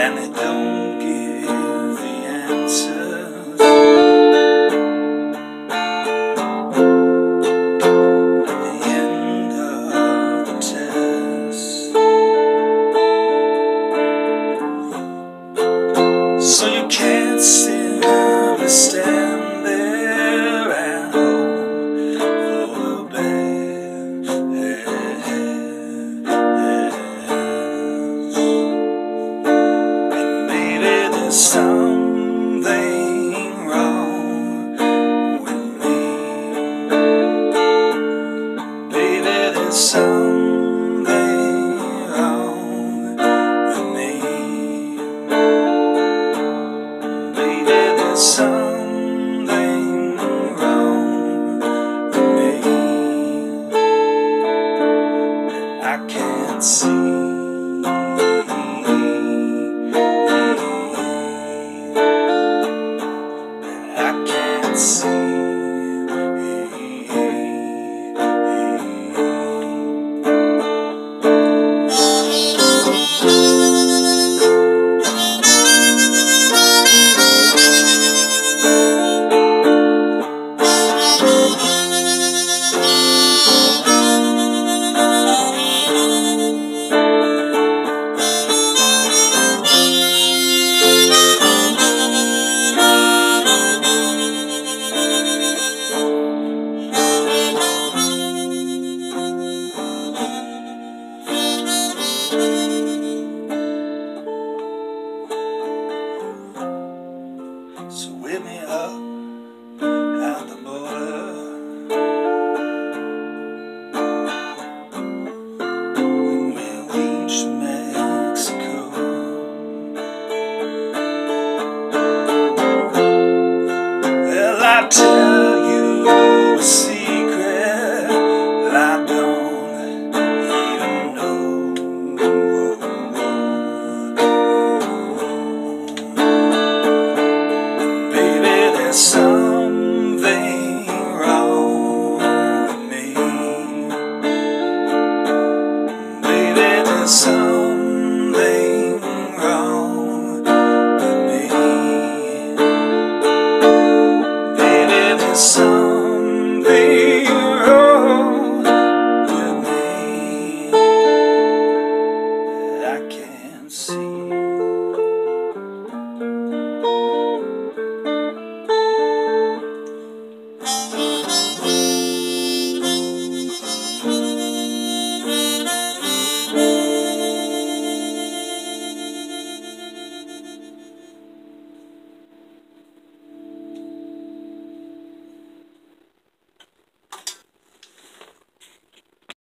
and they don't give the answers. At the end of the test, so you can't simply stand there and hope for the best. And maybe there's something wrong with me. Baby, there's something wrong with me. Baby, there's something wrong with me that I can't see. That I can't see. So whip me up at the border, when we reach Mexico. Well, I'll tell you a secret that I don't even know. There's something wrong with me. Baby, there's something wrong with me. Baby, there's something wrong with me that I can't see.